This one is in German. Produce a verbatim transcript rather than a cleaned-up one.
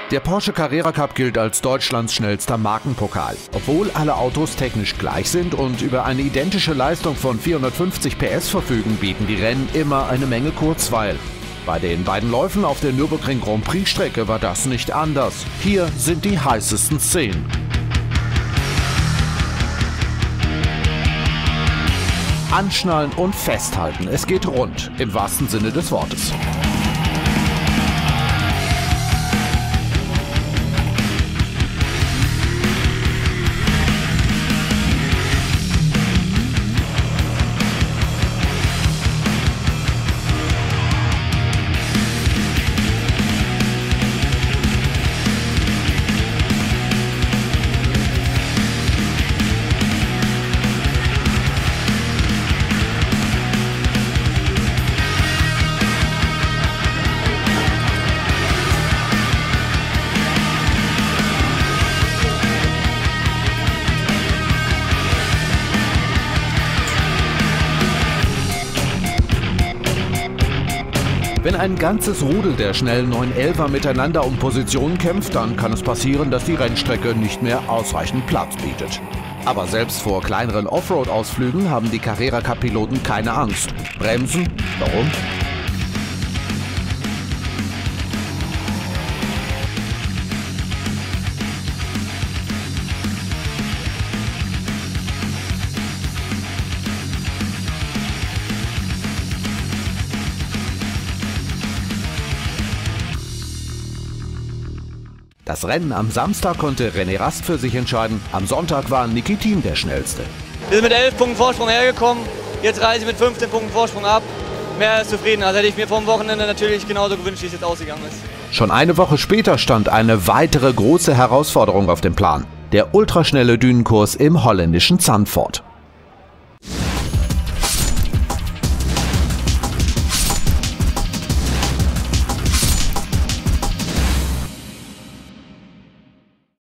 Der Porsche Carrera Cup gilt als Deutschlands schnellster Markenpokal. Obwohl alle Autos technisch gleich sind und über eine identische Leistung von vierhundertfünfzig P S verfügen, bieten die Rennen immer eine Menge Kurzweil. Bei den beiden Läufen auf der Nürburgring Grand Prix Strecke war das nicht anders. Hier sind die heißesten Szenen. Anschnallen und festhalten, es geht rund, im wahrsten Sinne des Wortes. Wenn ein ganzes Rudel der schnellen neun elfer miteinander um Positionen kämpft, dann kann es passieren, dass die Rennstrecke nicht mehr ausreichend Platz bietet. Aber selbst vor kleineren Offroad-Ausflügen haben die Carrera Cup-Piloten keine Angst. Bremsen? Warum? Das Rennen am Samstag konnte René Rast für sich entscheiden. Am Sonntag war Nikitin der Schnellste. Wir sind mit elf Punkten Vorsprung hergekommen. Jetzt reise ich mit fünfzehn Punkten Vorsprung ab. Mehr als zufrieden. Also hätte ich mir vom Wochenende natürlich genauso gewünscht, wie es jetzt ausgegangen ist. Schon eine Woche später stand eine weitere große Herausforderung auf dem Plan. Der ultraschnelle Dünenkurs im holländischen Zandvoort.